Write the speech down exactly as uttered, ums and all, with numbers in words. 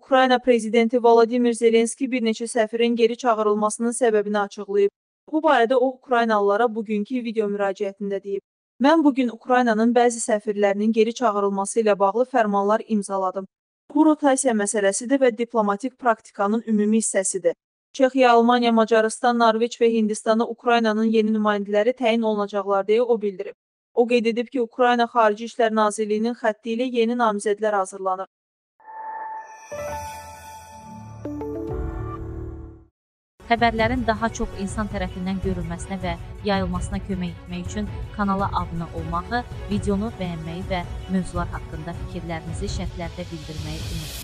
Ukrayna prezidenti Volodimir Zelenski bir neçə səfirin geri çağırılmasının səbəbini açıqlayıb. Bu barədə o, Ukraynalılara bugünkü video müraciətində deyib. Mən bugün Ukraynanın bəzi səfirlərinin geri çağırılması ilə bağlı fərmanlar imzaladım. Bu rotasiya məsələsidir və diplomatik praktikanın ümumi hissəsidir. Çexiya, Almaniya, Macarıstan, Norveç və Hindistana Ukraynanın yeni nümayəndələri təyin olunacaqlar deyə o bildirib. O qeyd edib ki, Ukrayna Xarici İşlər Nazirliyinin xətti ilə yeni namizədlər hazırlanır. Xəbərlərin daha çox insan tərəfindən görülməsinə və yayılmasına kömək etmək üçün kanala abunə olmağı, videonu bəyənməyi və mövzular haqqında fikirlərinizi şərhlərdə bildirməyi unutmayın.